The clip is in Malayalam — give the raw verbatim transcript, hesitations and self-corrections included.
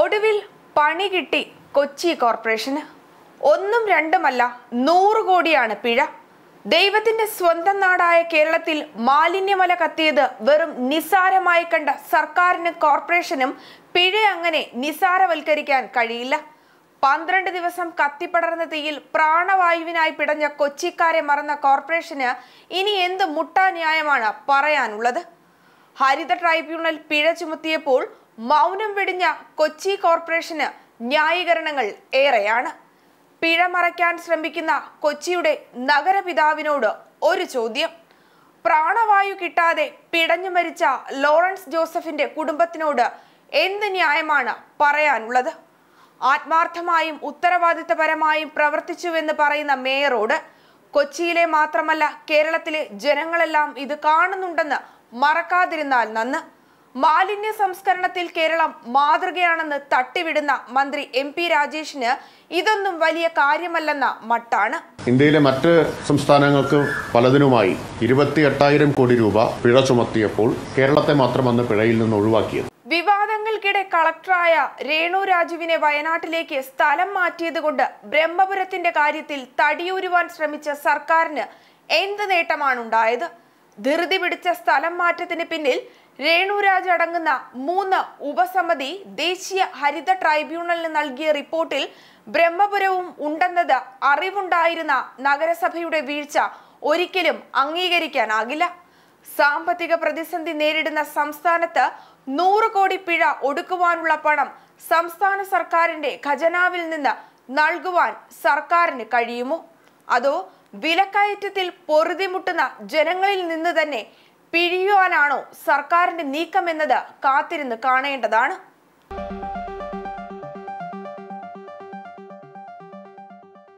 ഒടുവിൽ പണി കിട്ടി കൊച്ചി കോർപ്പറേഷന്. ഒന്നും രണ്ടുമല്ല, നൂറ് കോടിയാണ് പിഴ. ദൈവത്തിന്റെ സ്വന്തം നാടായ കേരളത്തിൽ മാലിന്യമല കത്തിയത് വെറും നിസാരമായി കണ്ട സർക്കാരിനും കോർപ്പറേഷനും പിഴ അങ്ങനെ നിസാരവൽക്കരിക്കാൻ കഴിയില്ല. പന്ത്രണ്ട് ദിവസം കത്തിപ്പടർന്ന തീയിൽ പ്രാണവായുവിനായി പിടഞ്ഞ കൊച്ചിക്കാരെ മറന്ന കോർപ്പറേഷന് ഇനി എന്ത് മുട്ടാന്യായമാണ് പറയാനുള്ളത്? ഹരിത ട്രൈബ്യൂണൽ പിഴ ചുമത്തിയപ്പോൾ മൗനം വെടിഞ്ഞ കൊച്ചി കോർപ്പറേഷന് ന്യായീകരണങ്ങൾ ഏറെയാണ്. പിഴ മറയ്ക്കാൻ ശ്രമിക്കുന്ന കൊച്ചിയുടെ നഗരപിതാവിനോട് ഒരു ചോദ്യം. പ്രാണവായു കിട്ടാതെ പിടഞ്ഞു മരിച്ച ലോറൻസ് ജോസഫിന്റെ കുടുംബത്തിനോട് എന്ത് ന്യായമാണ് പറയാനുള്ളത്? ആത്മാർത്ഥമായും ഉത്തരവാദിത്തപരമായും പ്രവർത്തിച്ചുവെന്ന് പറയുന്ന മേയറോട് കൊച്ചിയിലെ മാത്രമല്ല കേരളത്തിലെ ജനങ്ങളെല്ലാം ഇത് കാണുന്നുണ്ടെന്ന് മറക്കാതിരുന്നാൽ നന്ന്. മാലിന്യ സംസ്കരണത്തിൽ കേരളം മാതൃകയാണെന്ന് തട്ടിവിടുന്ന മന്ത്രി എം പി രാജേഷിന് ഇതൊന്നും വലിയ കാര്യമല്ലെന്ന മട്ടാണ്. ഇന്ത്യയിലെ മറ്റ് സംസ്ഥാനങ്ങൾക്ക് പലതിനുമായി ഇരുപത്തി എട്ടായിരം കോടി രൂപ പിഴ ചുമത്തിയപ്പോൾ കേരളത്തെ മാത്രം അന്ന് പിഴയിൽ നിന്ന് ഒഴിവാക്കിയത്. വിവാദങ്ങൾക്കിടെ കളക്ടറായ രേണു രാജുവിനെ വയനാട്ടിലേക്ക് സ്ഥലം മാറ്റിയത് കൊണ്ട് ബ്രഹ്മപുരത്തിന്റെ കാര്യത്തിൽ തടിയൂരുവാൻ ശ്രമിച്ച സർക്കാരിന് എന്ത് നേട്ടമാണ് ഉണ്ടായത്? ധൃതി പിടിച്ച സ്ഥലം മാറ്റത്തിന് പിന്നിൽ രേണുരാജ് അടങ്ങുന്ന മൂന്ന് ഉപസമിതി ദേശീയ ഹരിത ട്രൈബ്യൂണലിന് നൽകിയ റിപ്പോർട്ടിൽ ബ്രഹ്മപുരവും ഉണ്ടെന്നത് അറിവുണ്ടായിരുന്ന നഗരസഭയുടെ വീഴ്ച ഒരിക്കലും അംഗീകരിക്കാനാകില്ല. സാമ്പത്തിക പ്രതിസന്ധി നേരിടുന്ന സംസ്ഥാനത്ത് നൂറ് കോടി പിഴ ഒടുക്കുവാനുള്ള പണം സംസ്ഥാന സർക്കാരിന്റെ ഖജനാവിൽ നിന്ന് നൽകുവാൻ സർക്കാരിന് കഴിയുമോ? അതോ വിലക്കയറ്റത്തിൽ പൊറുതിമുട്ടുന്ന ജനങ്ങളിൽ നിന്ന് തന്നെ പിഴിയുവാനാണോ സർക്കാരിന്റെ നീക്കമെന്നത് കാത്തിരുന്ന് കാണേണ്ടതാണ്.